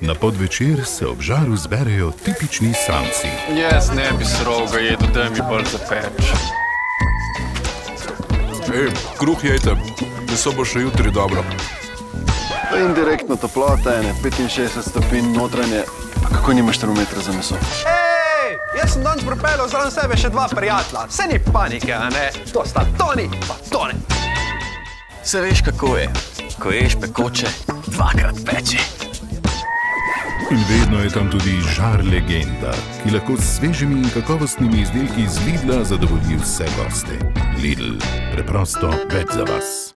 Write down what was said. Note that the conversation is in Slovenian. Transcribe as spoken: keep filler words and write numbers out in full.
Na podvečer se ob žaru zberejo tipični samci. Jaz ne bi srogo jedel, da mi bolj zapeč. Ej, kruh jejte, meso bo še jutri dobro. To je indirektno toplota, ene petinšestdeset stopinj notranje. A kako nimaš termometra za meso? Ej, jaz sem danes pripeljal zraven sebe še dva prijatelja. Saj ni panike, a ne? To sta Toni pa Tone. Se veš, kako je, ko ješ pekoče, dvakrat peče. In vedno je tam tudi Žar legenda, ki lahko s svežimi in kakovostnimi izdelki iz Lidla zadovolji vse goste. Lidl, preprosto več za vas.